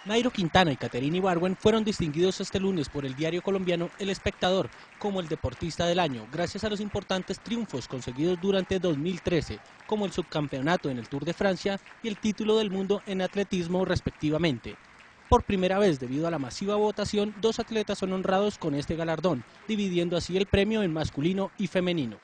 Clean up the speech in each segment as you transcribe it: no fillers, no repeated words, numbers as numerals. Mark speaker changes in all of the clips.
Speaker 1: Nairo Quintana y Caterina Ibargüen fueron distinguidos este lunes por el diario colombiano El Espectador como el deportista del año, gracias a los importantes triunfos conseguidos durante 2013, como el subcampeonato en el Tour de Francia y el título del mundo en atletismo respectivamente. Por primera vez, debido a la masiva votación, dos atletas son honrados con este galardón, dividiendo así el premio en masculino y femenino.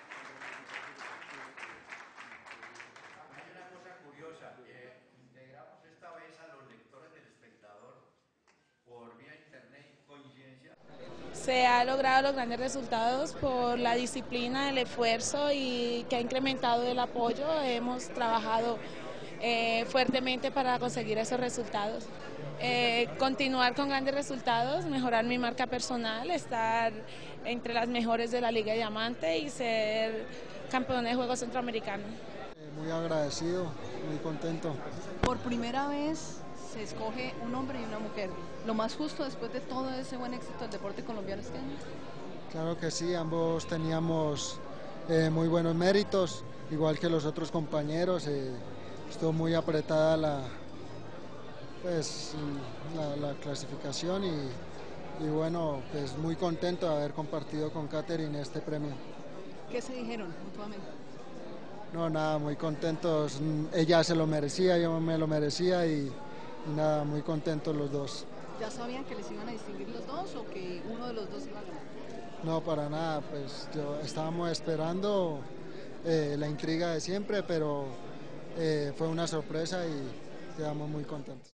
Speaker 2: Hay una cosa curiosa, integramos esta vez a los lectores del Espectador por vía internet, coincidencia.
Speaker 3: Se ha logrado los grandes resultados por la disciplina, el esfuerzo y que ha incrementado el apoyo. Hemos trabajado fuertemente para conseguir esos resultados. Continuar con grandes resultados, mejorar mi marca personal, estar entre las mejores de la Liga Diamante y ser campeón de Juegos Centroamericanos.
Speaker 4: Muy agradecido, muy contento.
Speaker 5: Por primera vez se escoge un hombre y una mujer. Lo más justo después de todo ese buen éxito del deporte colombiano este año.
Speaker 4: Claro que sí, ambos teníamos muy buenos méritos, igual que los otros compañeros. Estuvo muy apretada la clasificación y bueno, pues muy contento de haber compartido con Caterina este premio.
Speaker 5: ¿Qué se dijeron mutuamente?
Speaker 4: No, nada, muy contentos. Ella se lo merecía, yo me lo merecía y nada, muy contentos los dos.
Speaker 5: ¿Ya sabían que les iban a distinguir los dos o que uno de los dos iba a ganar?
Speaker 4: No, para nada, pues estábamos esperando la intriga de siempre, pero fue una sorpresa y quedamos muy contentos.